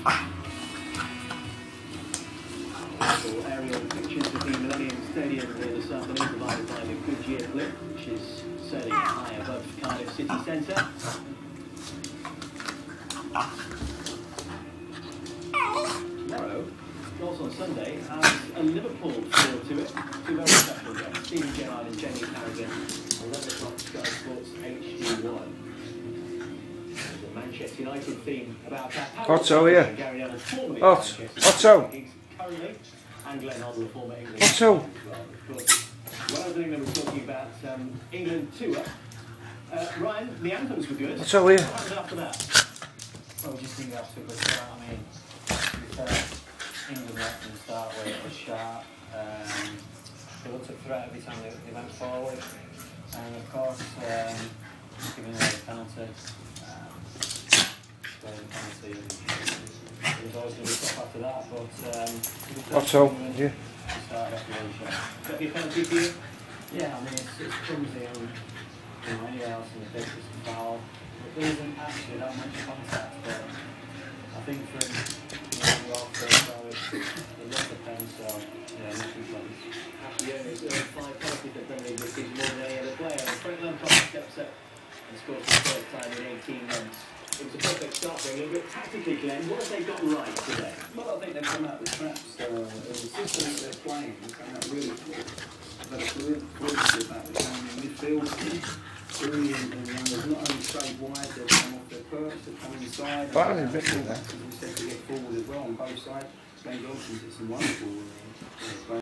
Aerial pictures of the Millennium Stadium here this afternoon, provided by the Goodyear Blimp, which is sailing high above Cardiff city centre. Tomorrow, also on Sunday, has a Liverpool feel to it. Two very special guests, Stephen Gerrard and Jamie Carragher, 11 o'clock Sky Sports HD1. There's a Manchester United theme about that. Otto here. Otto. Currently, and Glenn Hoddle, former England. Otto. Well, I think they were talking about England tour. Ryan, the anthems were good. Otto here. What happened after that? Well, we just think that's a good start. I mean, England right from the start where it was sharp. They looked at threat every time they went forward. And of course, giving away the penalty. Scoring the penalty. It was always going to be tough after that, but Otto, yeah. Started off really sharp. Got your penalty for you? Yeah, I mean, it's clumsy and anywhere else in the pitch is a foul. But there isn't actually that much contact, but I think from your first goal, it looks a pen, so yeah, nothing comes. After the only 5 penalties they've done in this season, more than any other player. And Frank Lampard steps up and scores for the first time in 18 months. It was a perfect start for England, but tactically, Glenn, what have they got right today? Well, I think they've come out with traps. The system that they're playing has come out really good. But a fluidity about the game in midfield. Brilliant, and there's not only straight wide, they've come off their perch, they've come inside. Well, I didn't think that. As we said, to get forward as well on both sides. Ben Johnson's hit some wonderful